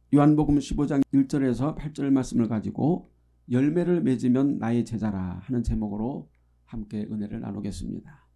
요한복음 15장 1절에서 8절 말씀을 가지고 열매를 맺으면 나의 제자라 하는 제목으로 함께 은혜를 나누겠습니다.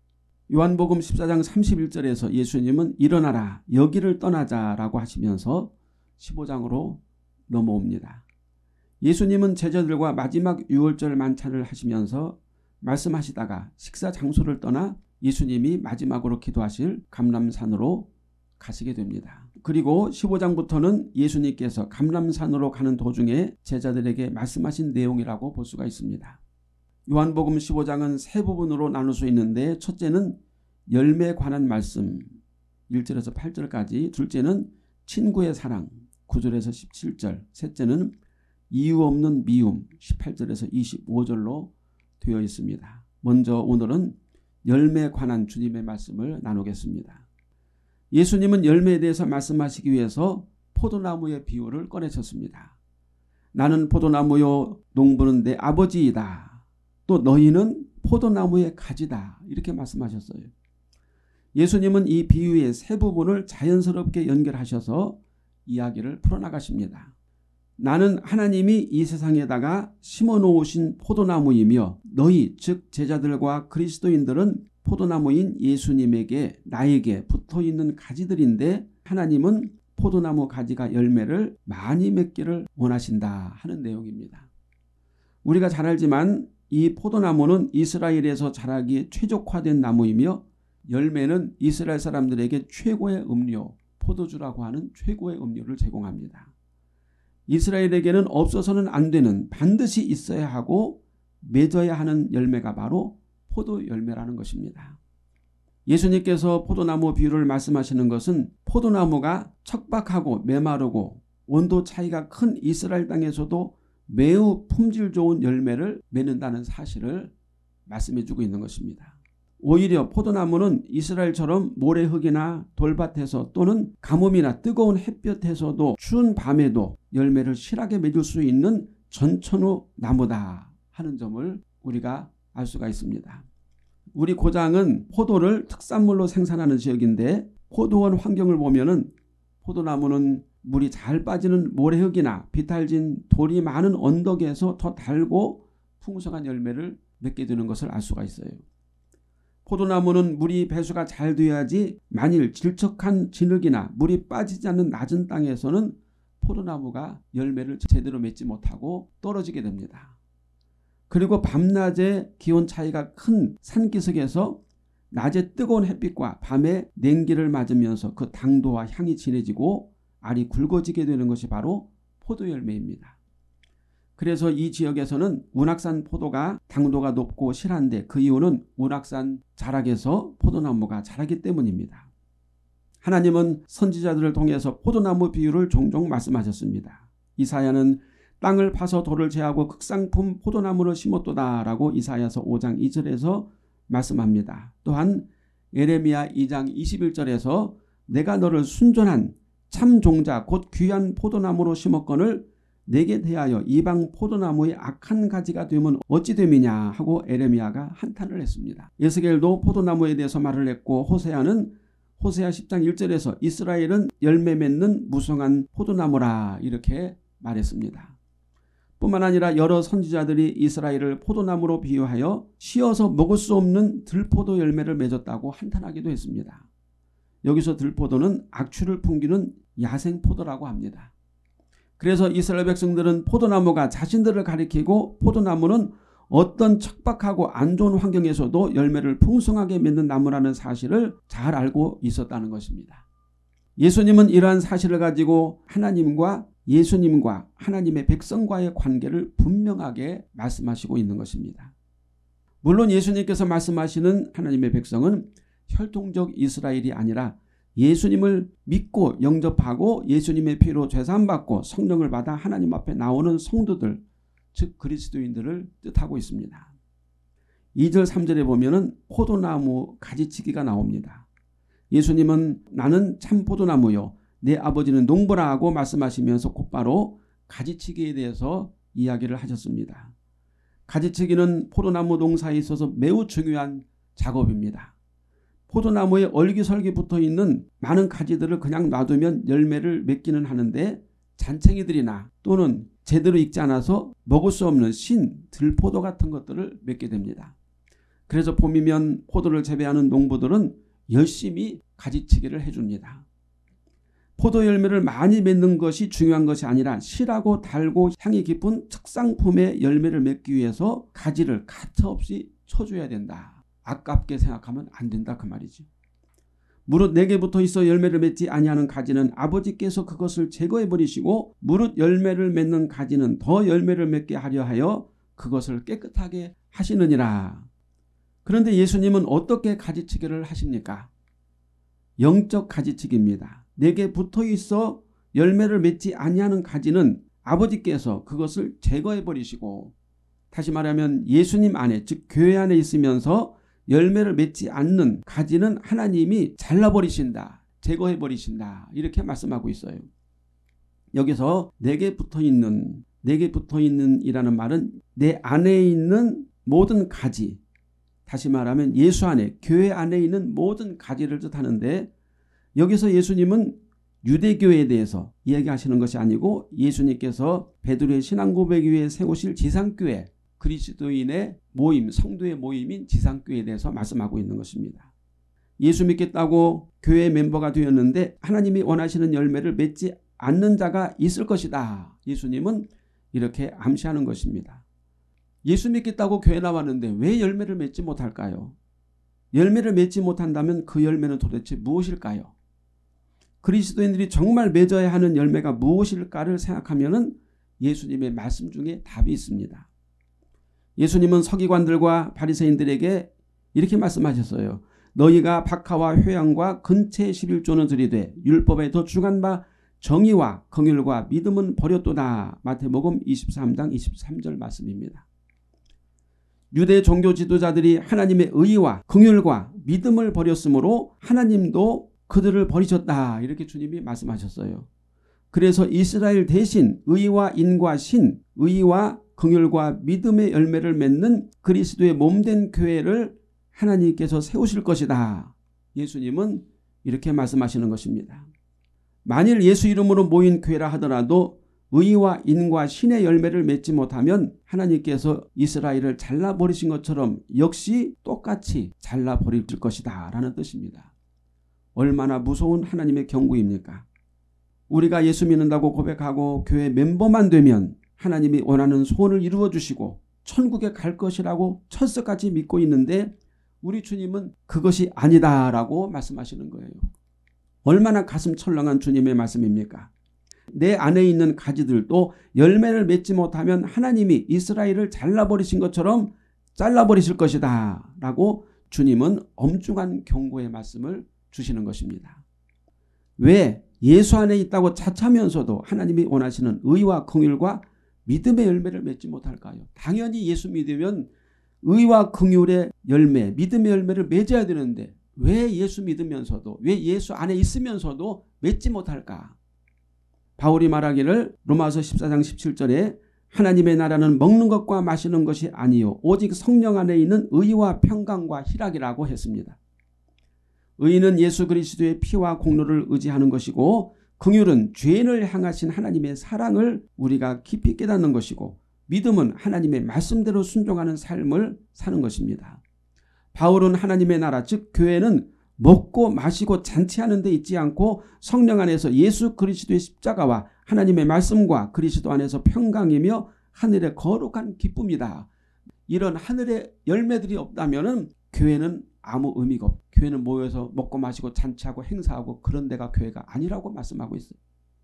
요한복음 14장 31절에서 예수님은 일어나라 여기를 떠나자라고 하시면서 15장으로 넘어옵니다. 예수님은 제자들과 마지막 유월절 만찬을 하시면서 말씀하시다가 식사 장소를 떠나 예수님이 마지막으로 기도하실 감람산으로 가시게 됩니다. 그리고 15장부터는 예수님께서 감람산으로 가는 도중에 제자들에게 말씀하신 내용이라고 볼 수가 있습니다. 요한복음 15장은 세 부분으로 나눌 수 있는데 첫째는 열매에 관한 말씀 1절에서 8절까지, 둘째는 친구의 사랑 9절에서 17절, 셋째는 이유 없는 미움 18절에서 25절로 되어 있습니다. 먼저 오늘은 열매에 관한 주님의 말씀을 나누겠습니다. 예수님은 열매에 대해서 말씀하시기 위해서 포도나무의 비유를 꺼내셨습니다. 나는 포도나무요 농부는 내 아버지이다. 또 너희는 포도나무의 가지다. 이렇게 말씀하셨어요. 예수님은 이 비유의 세 부분을 자연스럽게 연결하셔서 이야기를 풀어나가십니다. 나는 하나님이 이 세상에다가 심어놓으신 포도나무이며 너희 즉 제자들과 그리스도인들은 포도나무인 예수님에게 나에게 붙어있는 가지들인데 하나님은 포도나무 가지가 열매를 많이 맺기를 원하신다 하는 내용입니다. 우리가 잘 알지만 이 포도나무는 이스라엘에서 자라기 최적화된 나무이며 열매는 이스라엘 사람들에게 최고의 음료, 포도주라고 하는 최고의 음료를 제공합니다. 이스라엘에게는 없어서는 안 되는, 반드시 있어야 하고 맺어야 하는 열매가 바로 포도 열매라는 것입니다. 예수님께서 포도나무 비유를 말씀하시는 것은 포도나무가 척박하고 메마르고 온도 차이가 큰 이스라엘 땅에서도 매우 품질 좋은 열매를 맺는다는 사실을 말씀해 주고 있는 것입니다. 오히려 포도나무는 이스라엘처럼 모래흙이나 돌밭에서 또는 가뭄이나 뜨거운 햇볕에서도 추운 밤에도 열매를 실하게 맺을 수 있는 전천후 나무다 하는 점을 우리가 알 수가 있습니다. 우리 고장은 포도를 특산물로 생산하는 지역인데 포도원 환경을 보면은 포도나무는 물이 잘 빠지는 모래흙이나 비탈진 돌이 많은 언덕에서 더 달고 풍성한 열매를 맺게 되는 것을 알 수가 있어요. 포도나무는 물이 배수가 잘 돼야지 만일 질척한 진흙이나 물이 빠지지 않는 낮은 땅에서는 포도나무가 열매를 제대로 맺지 못하고 떨어지게 됩니다. 그리고 밤낮의 기온 차이가 큰 산기슭에서 낮에 뜨거운 햇빛과 밤에 냉기를 맞으면서 그 당도와 향이 진해지고 알이 굵어지게 되는 것이 바로 포도 열매입니다. 그래서 이 지역에서는 운악산 포도가 당도가 높고 실한데 그 이유는 운악산 자락에서 포도나무가 자라기 때문입니다. 하나님은 선지자들을 통해서 포도나무 비유를 종종 말씀하셨습니다. 이사야는 땅을 파서 돌을 제하고 극상품 포도나무를 심었도다 라고 이사야서 5장 2절에서 말씀합니다. 또한 예레미야 2장 21절에서 내가 너를 순전한 참 종자 곧 귀한 포도나무로 심었거늘 내게 대하여 이방 포도나무의 악한 가지가 되면 어찌 됨이냐 하고 예레미야가 한탄을 했습니다. 에스겔도 포도나무에 대해서 말을 했고 호세아는 호세아 10장 1절에서 이스라엘은 열매 맺는 무성한 포도나무라 이렇게 말했습니다. 뿐만 아니라 여러 선지자들이 이스라엘을 포도나무로 비유하여 씌어서 먹을 수 없는 들포도 열매를 맺었다고 한탄하기도 했습니다. 여기서 들포도는 악취를 풍기는 야생포도라고 합니다. 그래서 이스라엘 백성들은 포도나무가 자신들을 가리키고 포도나무는 어떤 척박하고 안 좋은 환경에서도 열매를 풍성하게 맺는 나무라는 사실을 잘 알고 있었다는 것입니다. 예수님은 이러한 사실을 가지고 하나님과 예수님과 하나님의 백성과의 관계를 분명하게 말씀하시고 있는 것입니다. 물론 예수님께서 말씀하시는 하나님의 백성은 혈통적 이스라엘이 아니라 예수님을 믿고 영접하고 예수님의 피로 죄사함받고 성령을 받아 하나님 앞에 나오는 성도들, 즉 그리스도인들을 뜻하고 있습니다. 2절 3절에 보면은 포도나무 가지치기가 나옵니다. 예수님은 나는 참 포도나무요 내 아버지는 농부라 하고 말씀하시면서 곧바로 가지치기에 대해서 이야기를 하셨습니다. 가지치기는 포도나무 농사에 있어서 매우 중요한 작업입니다. 포도나무에 얼기설기 붙어있는 많은 가지들을 그냥 놔두면 열매를 맺기는 하는데 잔챙이들이나 또는 제대로 익지 않아서 먹을 수 없는 신, 들포도 같은 것들을 맺게 됩니다. 그래서 봄이면 포도를 재배하는 농부들은 열심히 가지치기를 해줍니다. 포도 열매를 많이 맺는 것이 중요한 것이 아니라 실하고 달고 향이 깊은 특상품의 열매를 맺기 위해서 가지를 가차없이 쳐줘야 된다. 아깝게 생각하면 안 된다 그 말이지. 무릇 내게 붙어 있어 열매를 맺지 아니하는 가지는 아버지께서 그것을 제거해 버리시고 무릇 열매를 맺는 가지는 더 열매를 맺게 하려 하여 그것을 깨끗하게 하시느니라. 그런데 예수님은 어떻게 가지치기를 하십니까? 영적 가지치기입니다. 내게 붙어 있어 열매를 맺지 아니하는 가지는 아버지께서 그것을 제거해 버리시고, 다시 말하면 예수님 안에, 즉 교회 안에 있으면서 열매를 맺지 않는 가지는 하나님이 잘라버리신다, 제거해버리신다, 이렇게 말씀하고 있어요. 여기서 내게 붙어있는 이라는 말은 내 안에 있는 모든 가지, 다시 말하면 예수 안에, 교회 안에 있는 모든 가지를 뜻하는데, 여기서 예수님은 유대교회에 대해서 이야기하시는 것이 아니고 예수님께서 베드로의 신앙고백 위에 세우실 지상교회, 그리스도인의 모임, 성도의 모임인 지상교회에 대해서 말씀하고 있는 것입니다. 예수 믿겠다고 교회 멤버가 되었는데 하나님이 원하시는 열매를 맺지 않는 자가 있을 것이다. 예수님은 이렇게 암시하는 것입니다. 예수 믿겠다고 교회 나왔는데 왜 열매를 맺지 못할까요? 열매를 맺지 못한다면 그 열매는 도대체 무엇일까요? 그리스도인들이 정말 맺어야 하는 열매가 무엇일까를 생각하면 예수님의 말씀 중에 답이 있습니다. 예수님은 서기관들과 바리새인들에게 이렇게 말씀하셨어요. 너희가 박하와 효양과 근체 11조는 드리되 율법에 더 중한 바 정의와 긍휼과 믿음은 버렸도다. 마태복음 23장 23절 말씀입니다. 유대 종교 지도자들이 하나님의 의와 긍휼과 믿음을 버렸으므로 하나님도 그들을 버리셨다. 이렇게 주님이 말씀하셨어요. 그래서 이스라엘 대신 의와 인과 신, 의와 긍휼과 믿음의 열매를 맺는 그리스도의 몸된 교회를 하나님께서 세우실 것이다. 예수님은 이렇게 말씀하시는 것입니다. 만일 예수 이름으로 모인 교회라 하더라도 의와 인과 신의 열매를 맺지 못하면 하나님께서 이스라엘을 잘라버리신 것처럼 역시 똑같이 잘라버릴 것이다 라는 뜻입니다. 얼마나 무서운 하나님의 경고입니까? 우리가 예수 믿는다고 고백하고 교회 멤버만 되면 하나님이 원하는 소원을 이루어 주시고 천국에 갈 것이라고 철석같이 믿고 있는데 우리 주님은 그것이 아니다라고 말씀하시는 거예요. 얼마나 가슴 철렁한 주님의 말씀입니까? 내 안에 있는 가지들도 열매를 맺지 못하면 하나님이 이스라엘을 잘라버리신 것처럼 잘라버리실 것이다 라고 주님은 엄중한 경고의 말씀을 주시는 것입니다. 왜 예수 안에 있다고 자처하면서도 하나님이 원하시는 의와 긍휼과 믿음의 열매를 맺지 못할까요? 당연히 예수 믿으면 의와 긍휼의 열매, 믿음의 열매를 맺어야 되는데 왜 예수 믿으면서도, 왜 예수 안에 있으면서도 맺지 못할까? 바울이 말하기를 로마서 14장 17절에 하나님의 나라는 먹는 것과 마시는 것이 아니요 오직 성령 안에 있는 의와 평강과 희락이라고 했습니다. 의는 예수 그리스도의 피와 공로를 의지하는 것이고 긍휼은 죄인을 향하신 하나님의 사랑을 우리가 깊이 깨닫는 것이고 믿음은 하나님의 말씀대로 순종하는 삶을 사는 것입니다. 바울은 하나님의 나라 즉 교회는 먹고 마시고 잔치하는 데 있지 않고 성령 안에서 예수 그리스도의 십자가와 하나님의 말씀과 그리스도 안에서 평강이며 하늘의 거룩한 기쁨이다. 이런 하늘의 열매들이 없다면 교회는 아무 의미가 없고 교회는 모여서 먹고 마시고 잔치하고 행사하고 그런 데가 교회가 아니라고 말씀하고 있어요.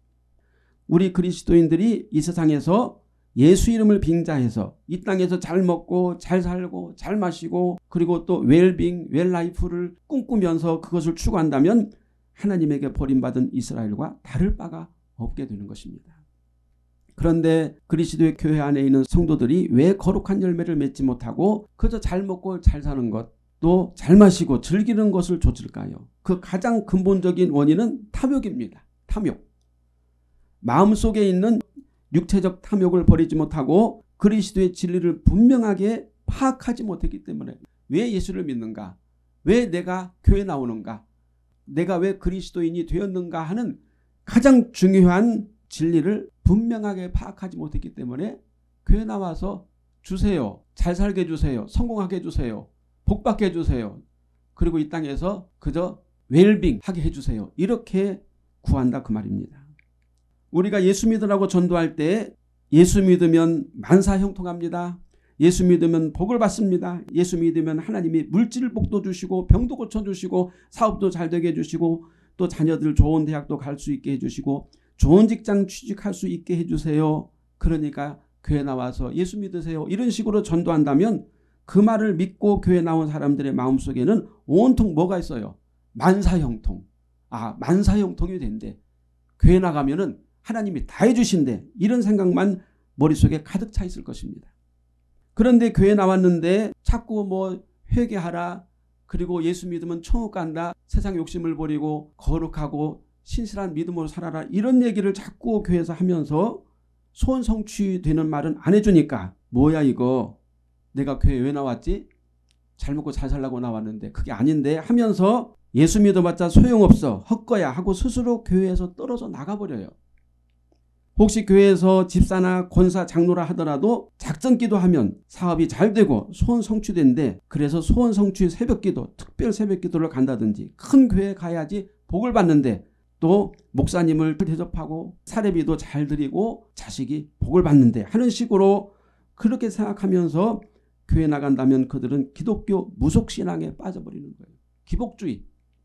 우리 그리스도인들이 이 세상에서 예수 이름을 빙자해서 이 땅에서 잘 먹고 잘 살고 잘 마시고 그리고 또 웰빙, 웰라이프를 꿈꾸면서 그것을 추구한다면 하나님에게 버림받은 이스라엘과 다를 바가 없게 되는 것입니다. 그런데 그리스도의 교회 안에 있는 성도들이 왜 거룩한 열매를 맺지 못하고 그저 잘 먹고 잘 사는 것, 또 잘 마시고 즐기는 것을 좇을까요? 그 가장 근본적인 원인은 탐욕입니다. 탐욕. 마음속에 있는 육체적 탐욕을 버리지 못하고 그리스도의 진리를 분명하게 파악하지 못했기 때문에 왜 예수를 믿는가? 왜 내가 교회 나오는가? 내가 왜 그리스도인이 되었는가 하는 가장 중요한 진리를 분명하게 파악하지 못했기 때문에 교회 나와서 주세요. 잘 살게 해주세요. 성공하게 해주세요. 복받게 해주세요. 그리고 이 땅에서 그저 웰빙 하게 해주세요. 이렇게 구한다 그 말입니다. 우리가 예수 믿으라고 전도할 때 예수 믿으면 만사 형통합니다. 예수 믿으면 복을 받습니다. 예수 믿으면 하나님이 물질 복도 주시고 병도 고쳐주시고 사업도 잘 되게 해주시고 또 자녀들 좋은 대학도 갈 수 있게 해주시고 좋은 직장 취직할 수 있게 해주세요. 그러니까 교회 나와서 예수 믿으세요. 이런 식으로 전도한다면 그 말을 믿고 교회 나온 사람들의 마음속에는 온통 뭐가 있어요? 만사형통. 만사형통이 된대. 교회 나가면은 하나님이 다 해주신대. 이런 생각만 머릿속에 가득 차 있을 것입니다. 그런데 교회 나왔는데 자꾸 회개하라. 그리고 예수 믿으면 천국 간다. 세상 욕심을 버리고 거룩하고 신실한 믿음으로 살아라. 이런 얘기를 자꾸 교회에서 하면서 소원 성취되는 말은 안 해주니까 뭐야 이거. 내가 교회 왜 나왔지? 잘 먹고 잘 살라고 나왔는데 그게 아닌데 하면서 예수 믿어봤자 소용없어. 헛거야 하고 스스로 교회에서 떨어져 나가버려요. 혹시 교회에서 집사나 권사 장로라 하더라도 작전기도 하면 사업이 잘 되고 소원 성취된데 그래서 소원 성취 새벽기도 특별 새벽기도를 간다든지 큰 교회에 가야지 복을 받는데 또 목사님을 대접하고 사례비도 잘 드리고 자식이 복을 받는데 하는 식으로 그렇게 생각하면서 교회 나간다면 그들은 기독교 무속신앙에 빠져버리는 거예요. 기복주의.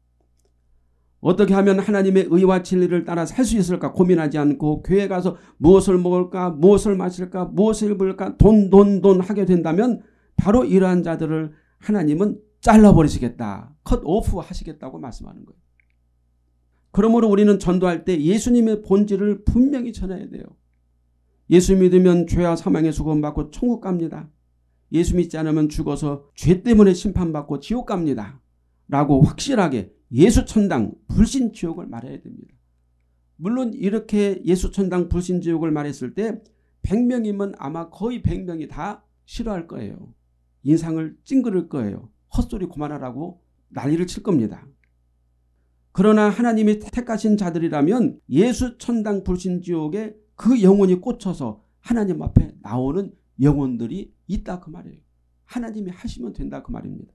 어떻게 하면 하나님의 의와 진리를 따라 살 수 있을까 고민하지 않고 교회 가서 무엇을 먹을까 무엇을 마실까 무엇을 입을까 돈 하게 된다면 바로 이러한 자들을 하나님은 잘라버리시겠다. 컷오프 하시겠다고 말씀하는 거예요. 그러므로 우리는 전도할 때 예수님의 본질을 분명히 전해야 돼요. 예수 믿으면 죄와 사망의 수건받고 천국 갑니다. 예수 믿지 않으면 죽어서 죄 때문에 심판받고 지옥 갑니다. 라고 확실하게 예수천당 불신지옥을 말해야 됩니다. 물론 이렇게 예수천당 불신지옥을 말했을 때 100명이면 아마 거의 100명이 다 싫어할 거예요. 인상을 찡그릴 거예요. 헛소리 그만하라고 난리를 칠 겁니다. 그러나 하나님이 택하신 자들이라면 예수천당 불신지옥에 그 영혼이 꽂혀서 하나님 앞에 나오는 영혼들이 있다 그 말이에요. 하나님이 하시면 된다 그 말입니다.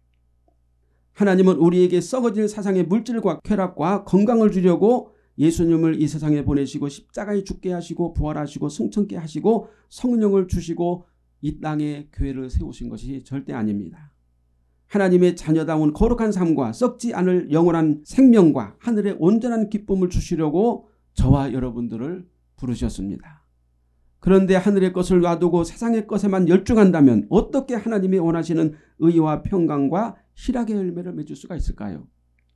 하나님은 우리에게 썩어질 세상의 물질과 쾌락과 건강을 주려고 예수님을 이 세상에 보내시고 십자가에 죽게 하시고 부활하시고 승천케 하시고 성령을 주시고 이 땅에 교회를 세우신 것이 절대 아닙니다. 하나님의 자녀다운 거룩한 삶과 썩지 않을 영원한 생명과 하늘의 온전한 기쁨을 주시려고 저와 여러분들을 부르셨습니다. 그런데 하늘의 것을 놔두고 세상의 것에만 열중한다면 어떻게 하나님이 원하시는 의와 평강과 희락의 열매를 맺을 수가 있을까요?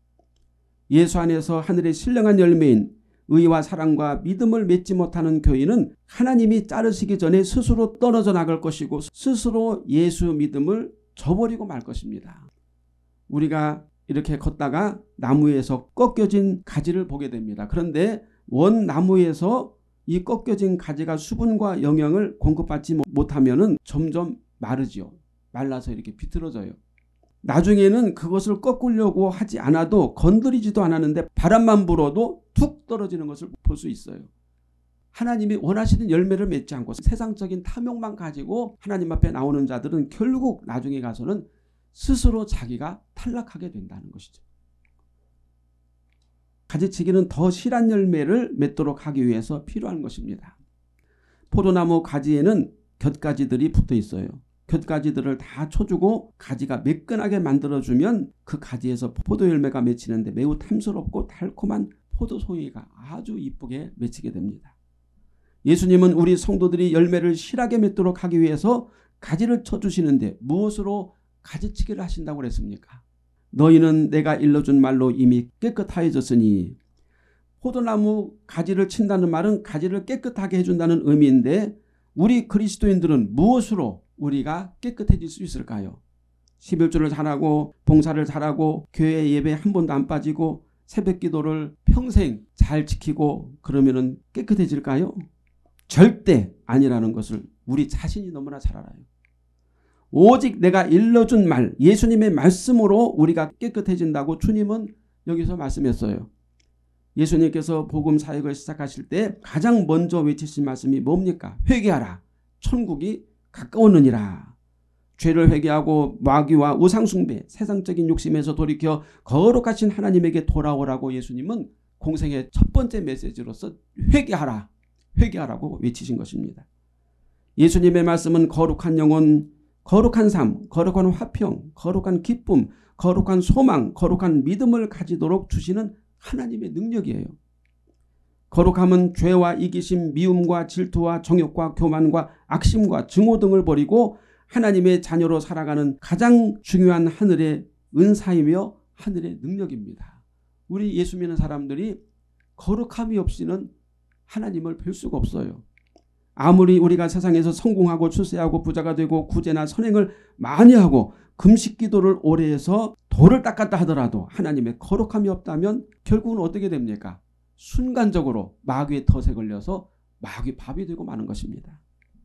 예수 안에서 하늘의 신령한 열매인 의와 사랑과 믿음을 맺지 못하는 교인은 하나님이 자르시기 전에 스스로 떨어져 나갈 것이고 스스로 예수 믿음을 저버리고 말 것입니다. 우리가 이렇게 걷다가 나무에서 꺾여진 가지를 보게 됩니다. 그런데 원 나무에서 이 꺾여진 가지가 수분과 영양을 공급받지 못하면 점점 마르지요. 말라서 이렇게 비틀어져요. 나중에는 그것을 꺾으려고 하지 않아도 건드리지도 않았는데 바람만 불어도 툭 떨어지는 것을 볼 수 있어요. 하나님이 원하시는 열매를 맺지 않고 세상적인 탐욕만 가지고 하나님 앞에 나오는 자들은 결국 나중에 가서는 스스로 자기가 탈락하게 된다는 것이죠. 가지치기는 더 실한 열매를 맺도록 하기 위해서 필요한 것입니다. 포도나무 가지에는 곁가지들이 붙어 있어요. 곁가지들을 다 쳐주고 가지가 매끈하게 만들어주면 그 가지에서 포도 열매가 맺히는데 매우 탐스럽고 달콤한 포도송이가 아주 이쁘게 맺히게 됩니다. 예수님은 우리 성도들이 열매를 실하게 맺도록 하기 위해서 가지를 쳐주시는데 무엇으로 가지치기를 하신다고 그랬습니까? 너희는 내가 일러준 말로 이미 깨끗하여졌으니. 포도나무 가지를 친다는 말은 가지를 깨끗하게 해준다는 의미인데 우리 그리스도인들은 무엇으로 우리가 깨끗해질 수 있을까요? 11조를 잘하고 봉사를 잘하고 교회 예배 한 번도 안 빠지고 새벽기도를 평생 잘 지키고 그러면 깨끗해질까요? 절대 아니라는 것을 우리 자신이 너무나 잘 알아요. 오직 내가 일러준 말, 예수님의 말씀으로 우리가 깨끗해진다고 주님은 여기서 말씀했어요. 예수님께서 복음 사역을 시작하실 때 가장 먼저 외치신 말씀이 뭡니까? 회개하라. 천국이 가까웠느니라. 죄를 회개하고 마귀와 우상숭배, 세상적인 욕심에서 돌이켜 거룩하신 하나님에게 돌아오라고 예수님은 공생의 첫 번째 메시지로서 회개하라. 회개하라고 외치신 것입니다. 예수님의 말씀은 거룩한 영혼, 거룩한 삶, 거룩한 화평, 거룩한 기쁨, 거룩한 소망, 거룩한 믿음을 가지도록 주시는 하나님의 능력이에요. 거룩함은 죄와 이기심, 미움과 질투와 정욕과 교만과 악심과 증오 등을 버리고 하나님의 자녀로 살아가는 가장 중요한 하늘의 은사이며 하늘의 능력입니다. 우리 예수 믿는 사람들이 거룩함이 없이는 하나님을 뵐 수가 없어요. 아무리 우리가 세상에서 성공하고 출세하고 부자가 되고 구제나 선행을 많이 하고 금식 기도를 오래 해서 돌을 닦았다 하더라도 하나님의 거룩함이 없다면 결국은 어떻게 됩니까? 순간적으로 마귀의 덫에 걸려서 마귀 밥이 되고 마는 것입니다.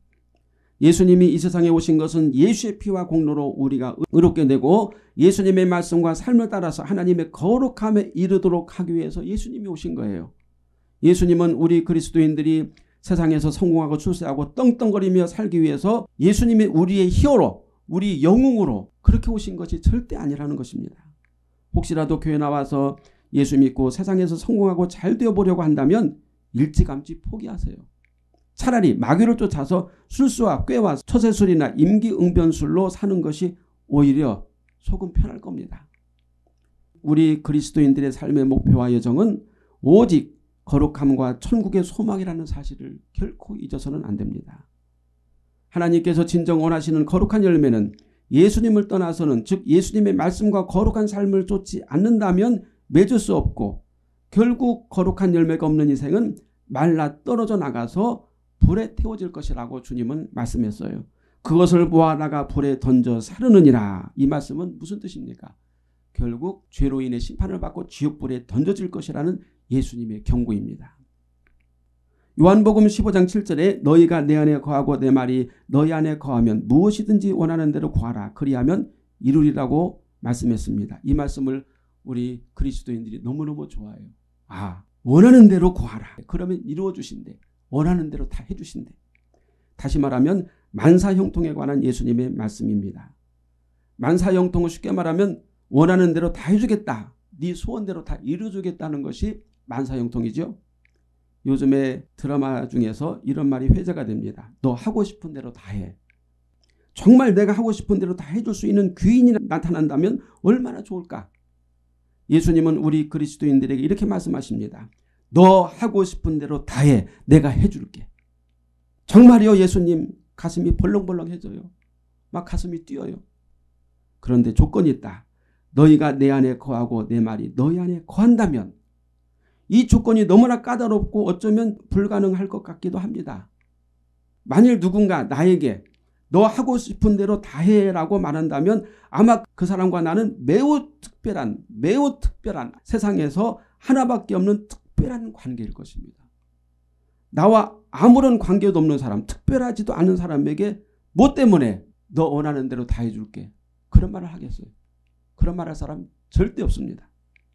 예수님이 이 세상에 오신 것은 예수의 피와 공로로 우리가 의롭게 되고 예수님의 말씀과 삶을 따라서 하나님의 거룩함에 이르도록 하기 위해서 예수님이 오신 거예요. 예수님은 우리 그리스도인들이 세상에서 성공하고 출세하고 떵떵거리며 살기 위해서 예수님이 우리의 히어로, 우리 영웅으로 그렇게 오신 것이 절대 아니라는 것입니다. 혹시라도 교회 나와서 예수 믿고 세상에서 성공하고 잘 되어보려고 한다면 일찌감치 포기하세요. 차라리 마귀를 쫓아서 술수와 꾀와 처세술이나 임기응변술로 사는 것이 오히려 속은 편할 겁니다. 우리 그리스도인들의 삶의 목표와 여정은 오직 거룩함과 천국의 소망이라는 사실을 결코 잊어서는 안 됩니다. 하나님께서 진정 원하시는 거룩한 열매는 예수님을 떠나서는, 즉 예수님의 말씀과 거룩한 삶을 쫓지 않는다면 맺을 수 없고 결국 거룩한 열매가 없는 인생은 말라 떨어져 나가서 불에 태워질 것이라고 주님은 말씀했어요. 그것을 모아다가 불에 던져 사르느니라. 이 말씀은 무슨 뜻입니까? 결국 죄로 인해 심판을 받고 지옥불에 던져질 것이라는 예수님의 경고입니다. 요한복음 15장 7절에 너희가 내 안에 거하고 내 말이 너희 안에 거하면 무엇이든지 원하는 대로 구하라. 그리하면 이루리라고 말씀했습니다. 이 말씀을 우리 그리스도인들이 너무너무 좋아해요. 원하는 대로 구하라. 그러면 이루어 주신대. 원하는 대로 다 해주신대. 다시 말하면 만사형통에 관한 예수님의 말씀입니다. 만사형통을 쉽게 말하면 원하는 대로 다 해주겠다. 네 소원대로 다 이루어주겠다는 것이 만사형통이죠. 요즘에 드라마 중에서 이런 말이 회자가 됩니다. 너 하고 싶은 대로 다 해. 정말 내가 하고 싶은 대로 다 해줄 수 있는 귀인이 나타난다면 얼마나 좋을까. 예수님은 우리 그리스도인들에게 이렇게 말씀하십니다. 너 하고 싶은 대로 다 해. 내가 해줄게. 정말이요 예수님. 가슴이 벌렁벌렁해져요. 막 가슴이 뛰어요. 그런데 조건이 있다. 너희가 내 안에 거하고 내 말이 너희 안에 거한다면. 이 조건이 너무나 까다롭고 어쩌면 불가능할 것 같기도 합니다. 만일 누군가 나에게 너 하고 싶은 대로 다 해라고 말한다면 아마 그 사람과 나는 매우 특별한 세상에서 하나밖에 없는 특별한 관계일 것입니다. 나와 아무런 관계도 없는 사람, 특별하지도 않은 사람에게 뭐 때문에 너 원하는 대로 다 해줄게. 그런 말을 하겠어요. 그런 말 할 사람 절대 없습니다.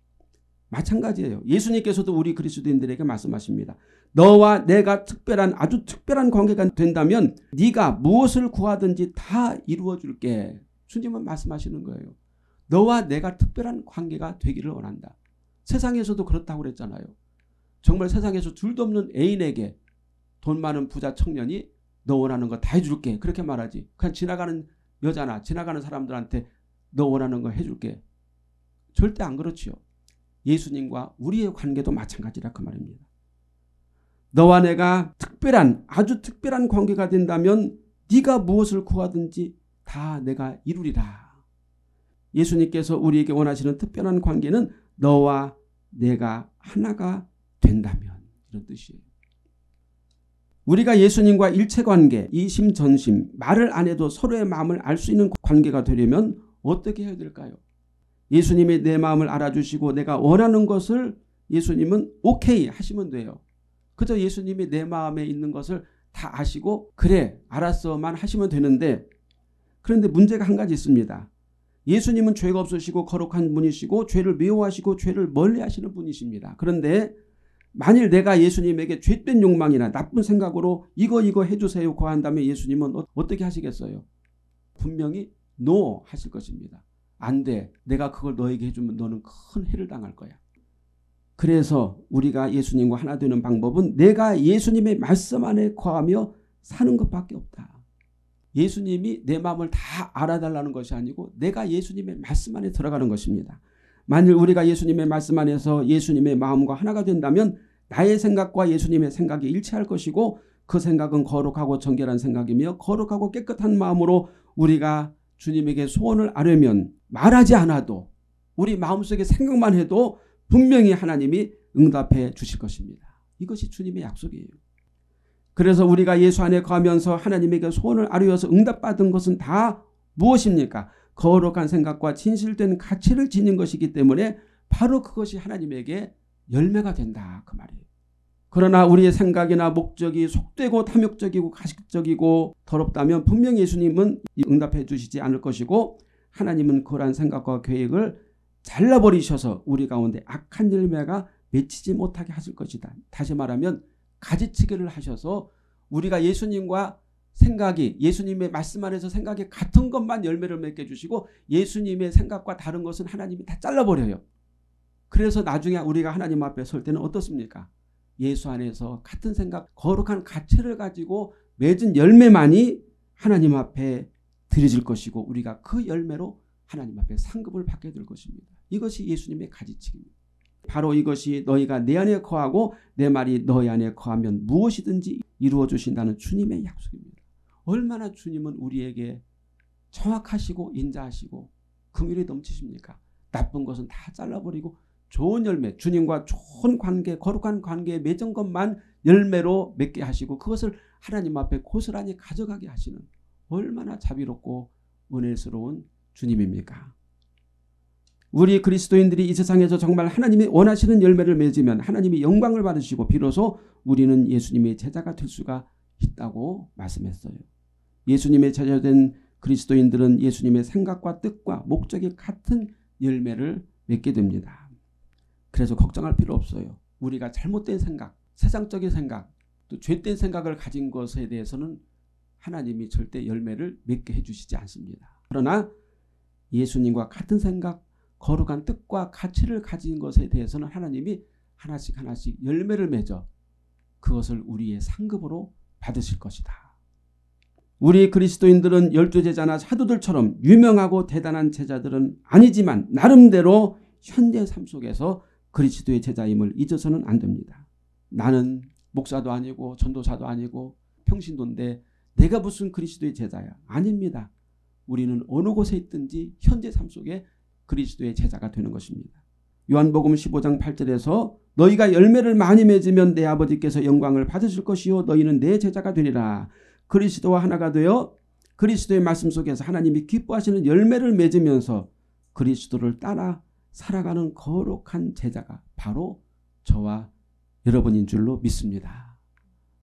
마찬가지예요. 예수님께서도 우리 그리스도인들에게 말씀하십니다. 너와 내가 아주 특별한 관계가 된다면 네가 무엇을 구하든지 다 이루어줄게. 주님은 말씀하시는 거예요. 너와 내가 특별한 관계가 되기를 원한다. 세상에서도 그렇다고 그랬잖아요. 정말 세상에서 둘도 없는 애인에게 돈 많은 부자 청년이 너 원하는 거 다 해줄게. 그렇게 말하지. 그냥 지나가는 여자나 지나가는 사람들한테 너 원하는 거 해줄게. 절대 안 그렇지요. 예수님과 우리의 관계도 마찬가지라 그 말입니다. 너와 내가 아주 특별한 관계가 된다면 네가 무엇을 구하든지 다 내가 이루리라. 예수님께서 우리에게 원하시는 특별한 관계는 너와 내가 하나가 된다면 이런 뜻이에요. 우리가 예수님과 일체관계, 이심전심, 말을 안 해도 서로의 마음을 알 수 있는 관계가 되려면 어떻게 해야 될까요? 예수님이 내 마음을 알아주시고 내가 원하는 것을 예수님은 오케이 하시면 돼요. 그저 예수님이 내 마음에 있는 것을 다 아시고 그래 알았어만 하시면 되는데, 그런데 문제가 한 가지 있습니다. 예수님은 죄가 없으시고 거룩한 분이시고 죄를 미워하시고 죄를 멀리하시는 분이십니다. 그런데 만일 내가 예수님에게 죄된 욕망이나 나쁜 생각으로 이거 해주세요 구한다면 예수님은 어떻게 하시겠어요? 분명히 NO 하실 것입니다. 안 돼. 내가 그걸 너에게 해주면 너는 큰 해를 당할 거야. 그래서 우리가 예수님과 하나 되는 방법은 내가 예수님의 말씀 안에 거하며 사는 것밖에 없다. 예수님이 내 마음을 다 알아달라는 것이 아니고 내가 예수님의 말씀 안에 들어가는 것입니다. 만일 우리가 예수님의 말씀 안에서 예수님의 마음과 하나가 된다면 나의 생각과 예수님의 생각이 일치할 것이고 그 생각은 거룩하고 정결한 생각이며 거룩하고 깨끗한 마음으로 우리가 주님에게 소원을 아뢰면 말하지 않아도 우리 마음속에 생각만 해도 분명히 하나님이 응답해 주실 것입니다. 이것이 주님의 약속이에요. 그래서 우리가 예수 안에 거하면서 하나님에게 소원을 아뢰어서 응답받은 것은 다 무엇입니까? 거룩한 생각과 진실된 가치를 지닌 것이기 때문에 바로 그것이 하나님에게 열매가 된다 그 말이에요. 그러나 우리의 생각이나 목적이 속되고 탐욕적이고 가식적이고 더럽다면 분명히 예수님은 응답해 주시지 않을 것이고 하나님은 그러한 생각과 계획을 잘라버리셔서 우리 가운데 악한 열매가 맺히지 못하게 하실 것이다. 다시 말하면 가지치기를 하셔서 우리가 예수님과 생각이 예수님의 말씀 안에서 생각이 같은 것만 열매를 맺게 해주시고 예수님의 생각과 다른 것은 하나님이 다 잘라버려요. 그래서 나중에 우리가 하나님 앞에 설 때는 어떻습니까? 예수 안에서 같은 생각 거룩한 가치를 가지고 맺은 열매만이 하나님 앞에 드려질 것이고 우리가 그 열매로 하나님 앞에 상급을 받게 될 것입니다. 이것이 예수님의 가지치기입니다. 바로 이것이 너희가 내 안에 거하고 내 말이 너희 안에 거하면 무엇이든지 이루어 주신다는 주님의 약속입니다. 얼마나 주님은 우리에게 정확하시고 인자하시고 긍휼이 넘치십니까? 나쁜 것은 다 잘라버리고 좋은 열매, 주님과 좋은 관계, 거룩한 관계에 맺은 것만 열매로 맺게 하시고 그것을 하나님 앞에 고스란히 가져가게 하시는 얼마나 자비롭고 은혜스러운 주님입니까? 우리 그리스도인들이 이 세상에서 정말 하나님이 원하시는 열매를 맺으면 하나님이 영광을 받으시고 비로소 우리는 예수님의 제자가 될 수가 있다고 말씀했어요. 예수님의 제자된 그리스도인들은 예수님의 생각과 뜻과 목적이 같은 열매를 맺게 됩니다. 그래서 걱정할 필요 없어요. 우리가 잘못된 생각, 세상적인 생각, 또 죄된 생각을 가진 것에 대해서는 하나님이 절대 열매를 맺게 해주시지 않습니다. 그러나 예수님과 같은 생각, 거룩한 뜻과 가치를 가진 것에 대해서는 하나님이 하나씩 열매를 맺어 그것을 우리의 상급으로 받으실 것이다. 우리 그리스도인들은 12제자나 사도들처럼 유명하고 대단한 제자들은 아니지만 나름대로 현재 삶 속에서 그리스도의 제자임을 잊어서는 안 됩니다. 나는 목사도 아니고 전도사도 아니고 평신도인데 내가 무슨 그리스도의 제자야? 아닙니다. 우리는 어느 곳에 있든지 현재 삶 속에 그리스도의 제자가 되는 것입니다. 요한복음 15장 8절에서 너희가 열매를 많이 맺으면 내 아버지께서 영광을 받으실 것이요 너희는 내 제자가 되리라. 그리스도와 하나가 되어 그리스도의 말씀 속에서 하나님이 기뻐하시는 열매를 맺으면서 그리스도를 따라 살아가는 거룩한 제자가 바로 저와 여러분인 줄로 믿습니다.